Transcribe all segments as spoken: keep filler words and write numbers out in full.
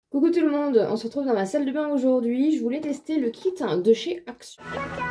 Coucou tout le monde, on se retrouve dans ma salle de bain aujourd'hui. Je voulais tester le kit de chez Action.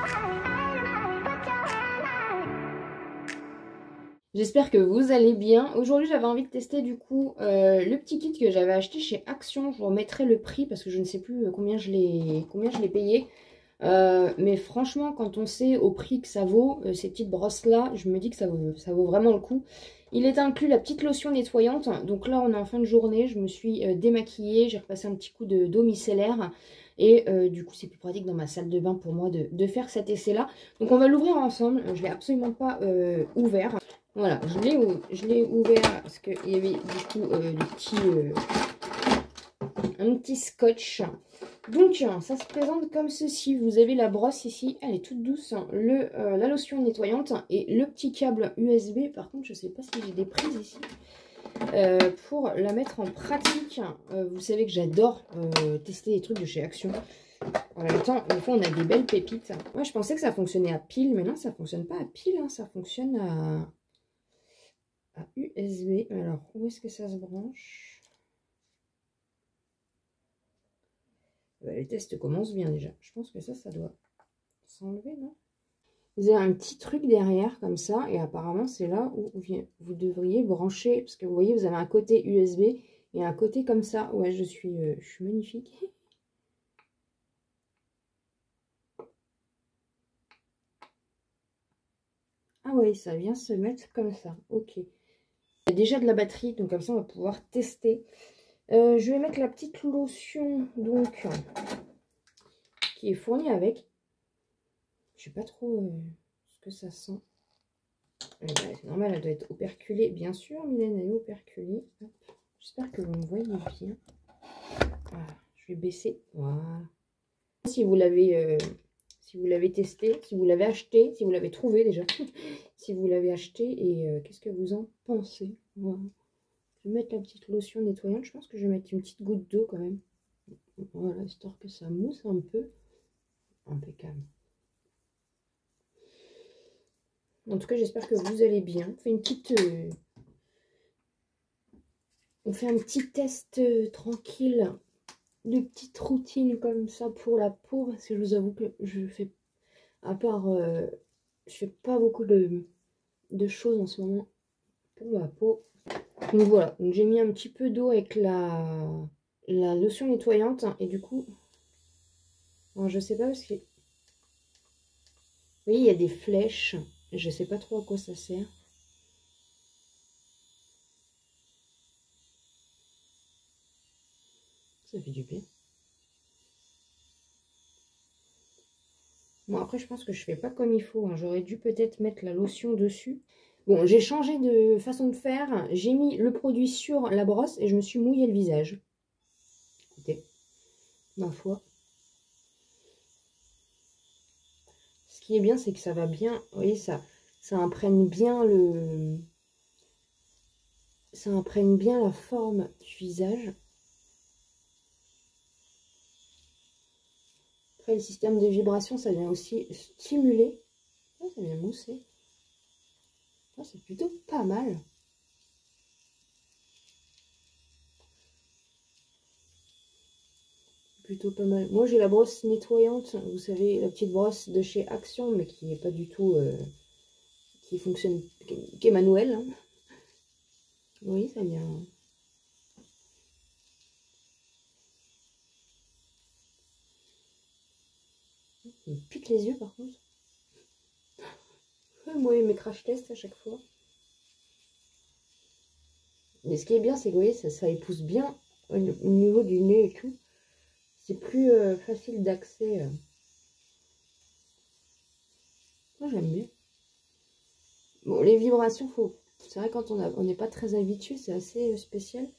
J'espère que vous allez bien. Aujourd'hui j'avais envie de tester du coup euh, le petit kit que j'avais acheté chez Action. Je vous remettrai le prix parce que je ne sais plus combien je l'ai combien je l'ai payé. Euh, mais franchement, quand on sait au prix que ça vaut, euh, ces petites brosses là, je me dis que ça vaut, ça vaut vraiment le coup. Il est inclus la petite lotion nettoyante. Donc là on est en fin de journée, je me suis euh, démaquillée, j'ai repassé un petit coup de d'eau micellaire. Et euh, du coup c'est plus pratique dans ma salle de bain pour moi de, de faire cet essai là. Donc on va l'ouvrir ensemble, je ne l'ai absolument pas euh, ouvert. Voilà, je l'ai ouvert parce qu'il y avait du coup euh, des petits, euh, un petit scotch. Donc ça se présente comme ceci. Vous avez la brosse ici, elle est toute douce, le, euh, la lotion nettoyante et le petit câble U S B. Par contre je sais pas si j'ai des prises ici euh, pour la mettre en pratique. Euh, vous savez que j'adore euh, tester les trucs de chez Action. En même temps, des fois on a des belles pépites. Moi je pensais que ça fonctionnait à pile, mais non, ça fonctionne pas à pile, hein, ça fonctionne à, à U S B. Alors où est-ce que ça se branche? Bah, les tests commencent bien déjà. Je pense que ça, ça doit s'enlever, non? Vous avez un petit truc derrière comme ça. Et apparemment, c'est là où vous devriez brancher. Parce que vous voyez, vous avez un côté U S B et un côté comme ça. Ouais, je suis, euh, je suis magnifique. Ah ouais, ça vient se mettre comme ça. Ok. Il y a déjà de la batterie. Donc comme ça, on va pouvoir tester. Euh, je vais mettre la petite lotion donc qui est fournie avec. Je sais pas trop euh, ce que ça sent. Eh ben, c'est normal, elle doit être operculée. Bien sûr, Mylène, elle est operculée. J'espère que vous me voyez bien. Voilà, je vais baisser. Voilà. Si vous l'avez euh, si vous l'avez testé, si vous l'avez acheté, si vous l'avez trouvé déjà, si vous l'avez acheté et euh, qu'est-ce que vous en pensez? Voilà. Je vais mettre la petite lotion nettoyante. Je pense que je vais mettre une petite goutte d'eau quand même. Voilà, histoire que ça mousse un peu. Impeccable. En tout cas, j'espère que vous allez bien. On fait une petite... Euh, on fait un petit test euh, tranquille de petites routines comme ça pour la peau. Parce que je vous avoue que je fais... À part... Euh, je fais pas beaucoup de, de choses en ce moment pour ma peau. Donc voilà. Donc j'ai mis un petit peu d'eau avec la, la lotion nettoyante. Et du coup... Alors je sais pas parce que... Vous voyez, il y a des flèches. Je sais pas trop à quoi ça sert. Ça fait du bien. Bon, après, je pense que je fais pas comme il faut. Hein. J'aurais dû peut-être mettre la lotion dessus. Bon, j'ai changé de façon de faire. J'ai mis le produit sur la brosse et je me suis mouillé le visage. Écoutez, ma foi. Ce qui est bien, c'est que ça va bien... Vous voyez, ça, ça imprègne bien le... Ça imprègne bien la forme du visage. Après, le système de vibration, ça vient aussi stimuler. Oh, ça vient mousser. Oh, c'est plutôt pas mal. Plutôt pas mal. Moi, j'ai la brosse nettoyante. Vous savez, la petite brosse de chez Action, mais qui n'est pas du tout... Euh, qui fonctionne... Qui, qui est manuelle. Hein. Oui, ça vient... Il me pique les yeux, par contre. Moi, mes crash tests à chaque fois. Mais ce qui est bien, c'est que vous voyez, ça, ça épouse bien au niveau du nez et tout. C'est plus euh, facile d'accès. Euh. Moi, j'aime bien. Bon, les vibrations, faut... c'est vrai, quand on n'est pas très habitué, c'est assez euh, spécial.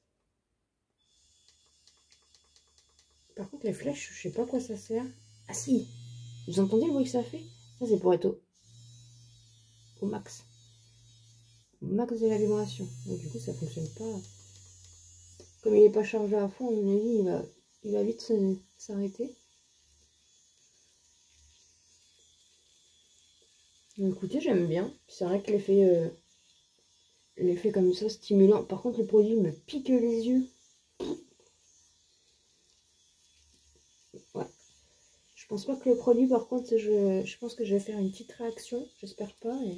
Par contre, les flèches, je sais pas à quoi ça sert. Ah si, vous entendez le bruit que ça fait? Ça, c'est pour être au... au max. Au max de la vibration. Donc, du coup, ça fonctionne pas. Comme il n'est pas chargé à fond, à mon avis, il va, il va vite s'arrêter. Écoutez, j'aime bien. C'est vrai que l'effet euh, l'effet comme ça, stimulant. Par contre, le produit me pique les yeux. ouais. Je pense pas que le produit, par contre, je, je pense que je vais faire une petite réaction. J'espère pas. Et...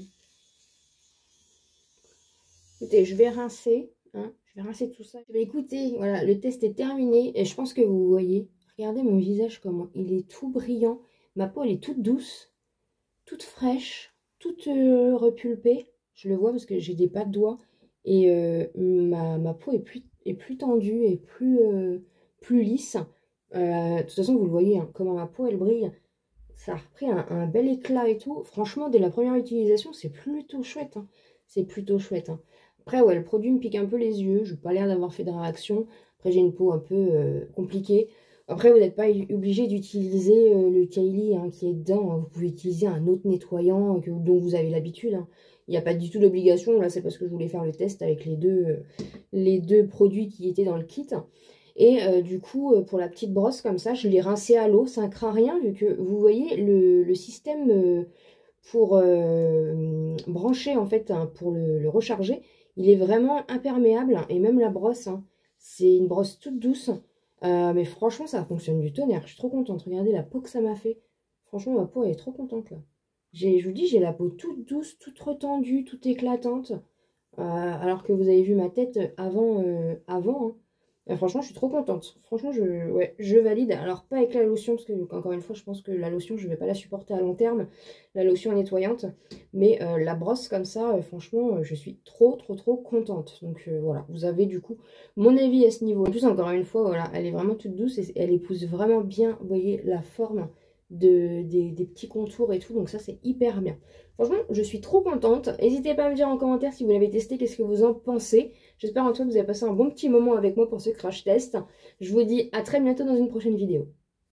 Écoutez, je vais rincer. Hein, je vais rincer tout ça. Bah, écoutez, voilà, le test est terminé. Et je pense que vous voyez. Regardez mon visage comment il est tout brillant. Ma peau, elle est toute douce, toute fraîche, toute euh, repulpée. Je le vois parce que j'ai des pas de doigts. Et euh, ma, ma peau est plus, est plus tendue et plus, euh, plus lisse. Euh, de toute façon, vous le voyez, hein, comment ma peau, elle brille. Ça a repris un, un bel éclat et tout. Franchement, dès la première utilisation, c'est plutôt chouette. Hein. C'est plutôt chouette. Hein. Après, ouais, le produit me pique un peu les yeux. Je n'ai pas l'air d'avoir fait de réaction. Après, j'ai une peau un peu euh, compliquée. Après, vous n'êtes pas obligé d'utiliser euh, le Kylie hein, qui est dedans. Hein. Vous pouvez utiliser un autre nettoyant que, dont vous avez l'habitude. Hein. Il n'y a pas du tout d'obligation. Là, c'est parce que je voulais faire le test avec les deux, euh, les deux produits qui étaient dans le kit. Et euh, du coup, euh, pour la petite brosse comme ça, je l'ai rincé à l'eau. Ça ne craint rien vu que, vous voyez, le, le système euh, pour euh, brancher, en fait, hein, pour le, le recharger, il est vraiment imperméable. Et même la brosse, hein, c'est une brosse toute douce. Euh, mais franchement, ça fonctionne du tonnerre. Je suis trop contente. Regardez la peau que ça m'a fait. Franchement, ma peau, elle est trop contente, là. Je vous dis, j'ai la peau toute douce, toute retendue, toute éclatante. Euh, alors que vous avez vu ma tête avant. Euh, avant hein. Et franchement, je suis trop contente. Franchement, je, ouais, je valide. Alors, pas avec la lotion, parce que, encore une fois, je pense que la lotion, je ne vais pas la supporter à long terme. La lotion nettoyante. Mais euh, la brosse comme ça, euh, franchement, euh, je suis trop, trop, trop contente. Donc, euh, voilà. Vous avez, du coup, mon avis à ce niveau. En plus, encore une fois, voilà, elle est vraiment toute douce. Et elle épouse vraiment bien, vous voyez, la forme de, des, des petits contours et tout. Donc, ça, c'est hyper bien. Franchement, je suis trop contente. N'hésitez pas à me dire en commentaire si vous l'avez testé, qu'est-ce que vous en pensez. J'espère en tout cas que vous avez passé un bon petit moment avec moi pour ce crash test. Je vous dis à très bientôt dans une prochaine vidéo.